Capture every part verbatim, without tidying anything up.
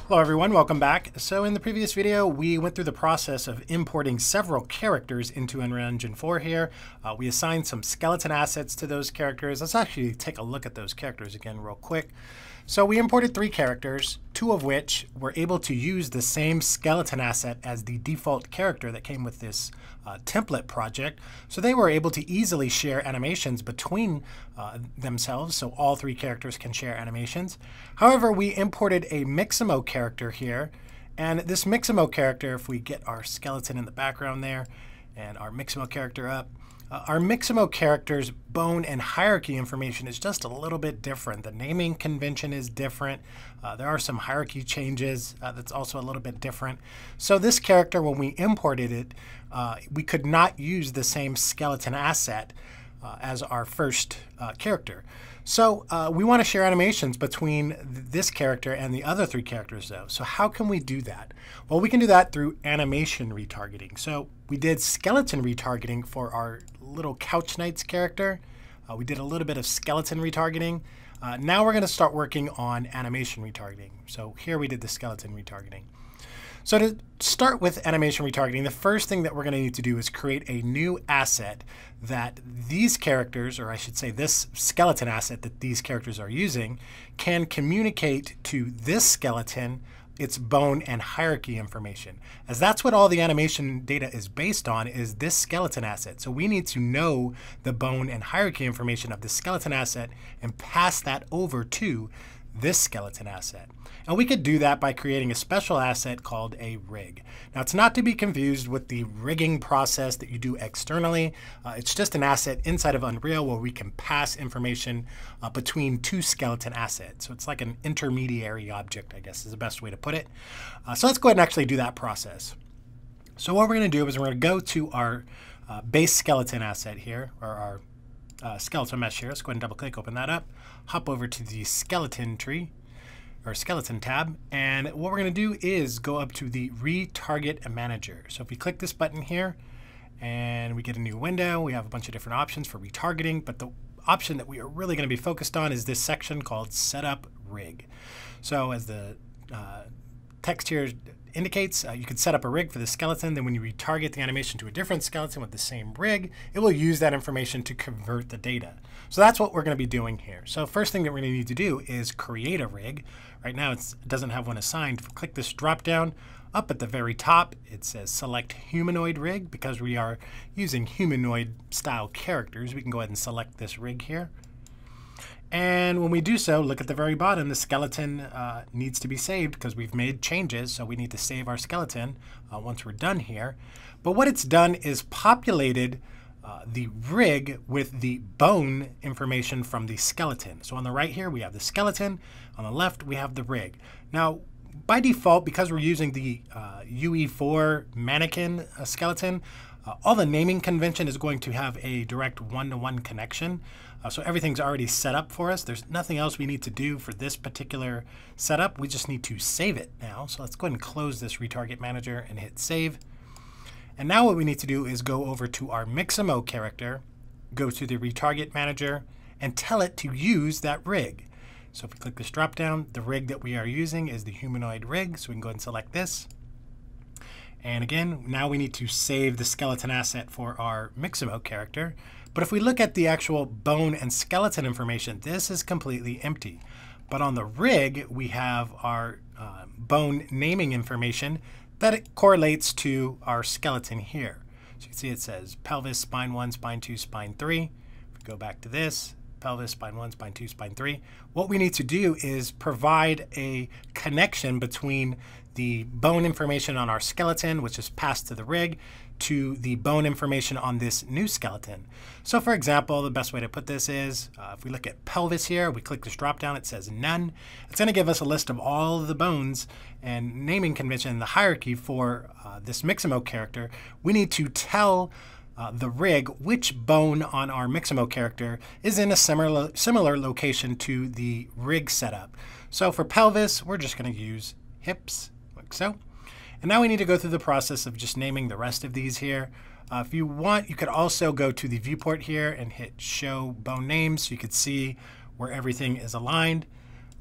Hello everyone, welcome back. So in the previous video, we went through the process of importing several characters into Unreal Engine four here. Uh, we assigned some skeleton assets to those characters. Let's actually take a look at those characters again real quick. So we imported three characters, two of which were able to use the same skeleton asset as the default character that came with this uh, template project. So they were able to easily share animations between uh, themselves, so all three characters can share animations. However, we imported a Mixamo character here, and this Mixamo character, if we get our skeleton in the background there and our Mixamo character up, Uh, our Mixamo character's bone and hierarchy information is just a little bit different. The naming convention is different. Uh, there are some hierarchy changes uh, that's also a little bit different. So this character, when we imported it, uh, we could not use the same skeleton asset uh, as our first uh, character. So uh, we want to share animations between th this character and the other three characters though. So how can we do that? Well, we can do that through animation retargeting. So we did skeleton retargeting for our little Couch Knights character. Uh, we did a little bit of skeleton retargeting. Uh, now we're going to start working on animation retargeting. So here we did the skeleton retargeting. So to start with animation retargeting, the first thing that we're going to need to do is create a new asset that these characters, or I should say this skeleton asset that these characters are using, can communicate to this skeleton its bone and hierarchy information. As that's what all the animation data is based on, is this skeleton asset. So we need to know the bone and hierarchy information of the skeleton asset and pass that over to this skeleton asset. And we could do that by creating a special asset called a rig. Now, it's not to be confused with the rigging process that you do externally. Uh, it's just an asset inside of Unreal where we can pass information uh, between two skeleton assets. So it's like an intermediary object, I guess is the best way to put it. Uh, so let's go ahead and actually do that process. So what we're going to do is we're going to go to our uh, base skeleton asset here, or our uh, skeletal mesh here. Let's go ahead and double click, open that up, hop over to the skeleton tree, or skeleton tab, and what we're going to do is go up to the retarget manager. So if we click this button here and we get a new window, we have a bunch of different options for retargeting, but the option that we are really going to be focused on is this section called setup rig. So as the uh, text here indicates, uh, you can set up a rig for the skeleton. Then when you retarget the animation to a different skeleton with the same rig, it will use that information to convert the data. So that's what we're going to be doing here. So first thing that we're going to need to do is create a rig. Right now it's, it doesn't have one assigned. Click this drop down. Up at the very top, it says select humanoid rig. Because we are using humanoid style characters, we can go ahead and select this rig here. And when we do so, look at the very bottom, the skeleton uh, needs to be saved because we've made changes. So we need to save our skeleton uh, once we're done here. But what it's done is populated uh, the rig with the bone information from the skeleton. So on the right here, we have the skeleton. On the left, we have the rig. Now, by default, because we're using the uh, U E four mannequin uh, skeleton, uh, all the naming convention is going to have a direct one-to-one connection. Uh, so everything's already set up for us. There's nothing else we need to do for this particular setup. We just need to save it now. So let's go ahead and close this retarget manager and hit save. And now what we need to do is go over to our Mixamo character, go to the retarget manager, and tell it to use that rig. So if we click this drop down, the rig that we are using is the humanoid rig. So we can go ahead and select this. And again, now we need to save the skeleton asset for our Mixamo character. But if we look at the actual bone and skeleton information, this is completely empty. But on the rig, we have our uh, bone naming information that it correlates to our skeleton here. So you can see it says pelvis, spine one, spine two, spine three. If we go back to this, pelvis, spine one, spine two, spine three. What we need to do is provide a connection between the bone information on our skeleton, which is passed to the rig, to the bone information on this new skeleton. So for example, the best way to put this is, uh, if we look at pelvis here, we click this drop down, it says none. It's going to give us a list of all of the bones and naming convention, the hierarchy for uh, this Mixamo character. We need to tell uh, the rig which bone on our Mixamo character is in a similar, similar location to the rig setup. So for pelvis, we're just going to use hips, like so. And now we need to go through the process of just naming the rest of these here. Uh, if you want, you could also go to the viewport here and hit show bone names so you could see where everything is aligned.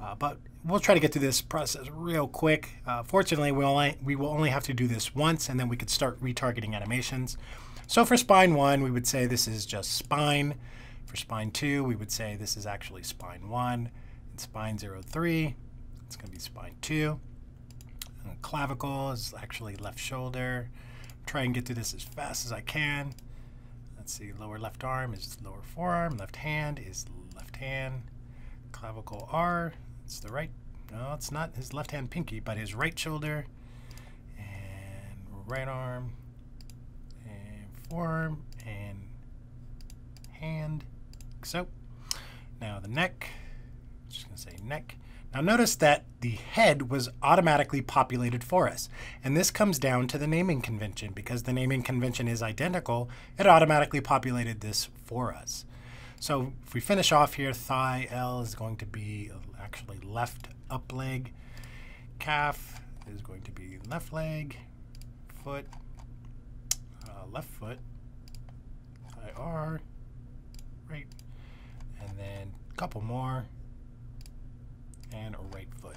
Uh, but we'll try to get through this process real quick. Uh, fortunately, we, only, we will only have to do this once, and then we could start retargeting animations. So for spine one, we would say this is just spine. For spine two, we would say this is actually spine one. And spine zero three, it's going to be spine two. And clavicle is actually left shoulder. Try and get through this as fast as I can. Let's see, lower left arm is lower forearm. Left hand is left hand. Clavicle R, it's the right, no, it's not his left hand pinky, but his right shoulder. And right arm, and forearm, and hand, like so. Now the neck, I'm just gonna say neck. Now notice that the head was automatically populated for us. And this comes down to the naming convention. Because the naming convention is identical, it automatically populated this for us. So if we finish off here, thigh L is going to be actually left up leg. Calf is going to be left leg. Foot, uh, left foot. Thigh R, right. And then a couple more. And a right foot.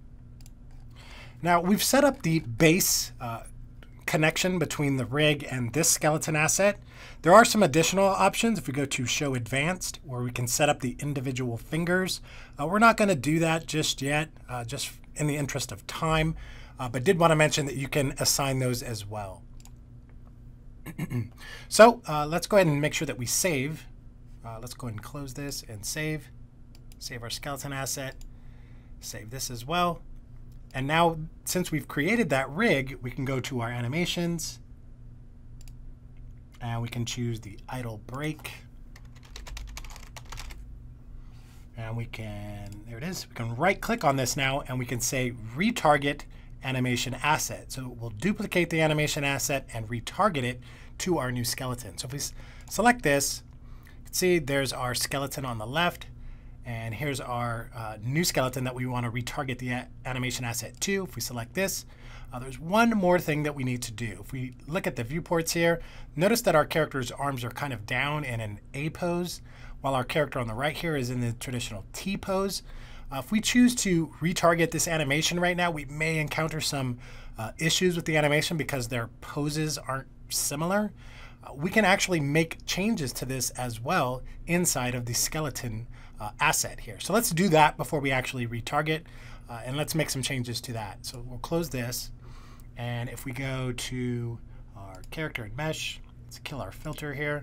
Now we've set up the base uh, connection between the rig and this skeleton asset. There are some additional options if we go to Show Advanced, where we can set up the individual fingers. Uh, we're not going to do that just yet, uh, just in the interest of time, uh, but did want to mention that you can assign those as well. So uh, let's go ahead and make sure that we save. Uh, let's go ahead and close this and save. Save our skeleton asset. Save this as well. And now, since we've created that rig, we can go to our animations. And we can choose the idle break. And we can, there it is. We can right click on this now and we can say retarget animation asset. So we'll duplicate the animation asset and retarget it to our new skeleton. So if we select this, you can see there's our skeleton on the left. And here's our uh, new skeleton that we want to retarget the animation asset to. If we select this, uh, there's one more thing that we need to do. If we look at the viewports here, notice that our character's arms are kind of down in an A pose, while our character on the right here is in the traditional T pose. Uh, if we choose to retarget this animation right now, we may encounter some uh, issues with the animation because their poses aren't similar. Uh, we can actually make changes to this as well inside of the skeleton Uh, asset here. So let's do that before we actually retarget, uh, and let's make some changes to that. So we'll close this, and if we go to our character and mesh, let's kill our filter here,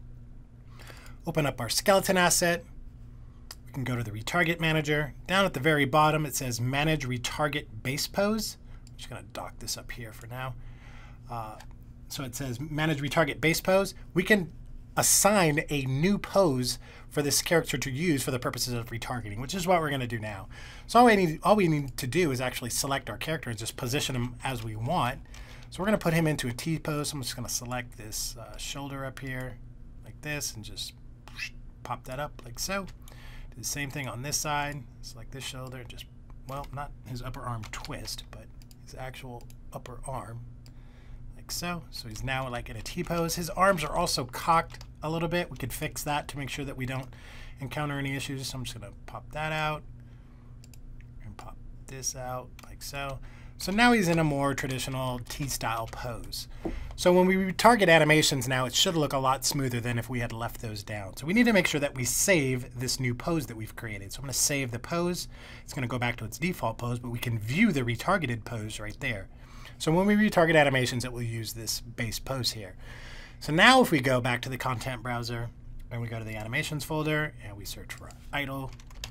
open up our skeleton asset, we can go to the retarget manager. Down at the very bottom it says manage retarget base pose. I'm just going to dock this up here for now. Uh, so it says manage retarget base pose. We can assign a new pose for this character to use for the purposes of retargeting, which is what we're going to do now. So all we need, all we need to do is actually select our character and just position him as we want. So we're going to put him into a T pose. I'm just going to select this uh, shoulder up here like this and just pop that up like so. Do the same thing on this side. Select this shoulder, just, well, not his upper arm twist, but his actual upper arm. So. so he's now like in a T pose. His arms are also cocked a little bit. We could fix that to make sure that we don't encounter any issues. So I'm just going to pop that out and pop this out like so. So now he's in a more traditional T-style pose. So when we retarget animations now, it should look a lot smoother than if we had left those down. So we need to make sure that we save this new pose that we've created. So I'm going to save the pose. It's going to go back to its default pose, but we can view the retargeted pose right there. So when we retarget animations, it will use this base pose here. So now if we go back to the content browser and we go to the animations folder and we search for idle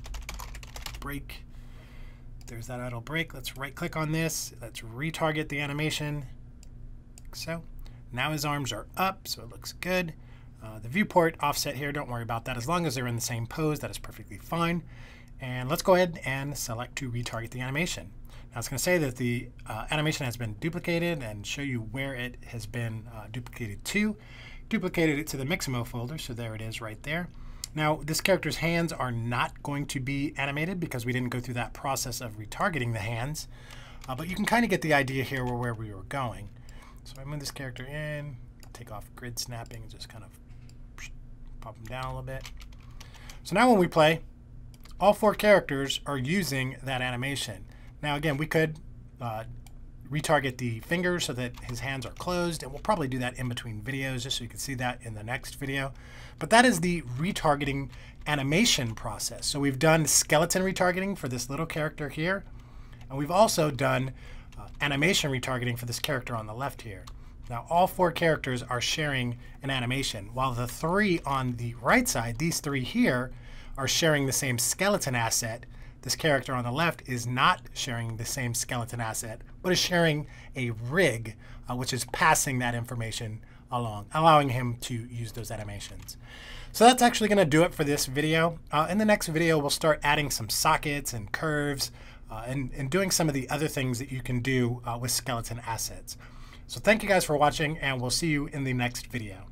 break, there's that idle break. Let's right click on this. Let's retarget the animation like so. Now his arms are up, so it looks good. Uh, the viewport offset here, don't worry about that. As long as they're in the same pose, that is perfectly fine. And let's go ahead and select to retarget the animation. Now it's going to say that the uh, animation has been duplicated and show you where it has been uh, duplicated to. Duplicated it to the Mixamo folder, so there it is right there. Now this character's hands are not going to be animated because we didn't go through that process of retargeting the hands, uh, but you can kind of get the idea here where, where we were going. So I move this character in, take off grid snapping, and just kind of pop him down a little bit. So now when we play, all four characters are using that animation. Now again, we could uh, retarget the fingers so that his hands are closed, and we'll probably do that in between videos just so you can see that in the next video. But that is the retargeting animation process. So we've done skeleton retargeting for this little character here, and we've also done uh, animation retargeting for this character on the left here. Now all four characters are sharing an animation, while the three on the right side, these three here, are sharing the same skeleton asset. This character on the left is not sharing the same skeleton asset, but is sharing a rig, uh, which is passing that information along, allowing him to use those animations. So that's actually going to do it for this video. Uh, in the next video, we'll start adding some sockets and curves uh, and, and doing some of the other things that you can do uh, with skeleton assets. So thank you guys for watching, and we'll see you in the next video.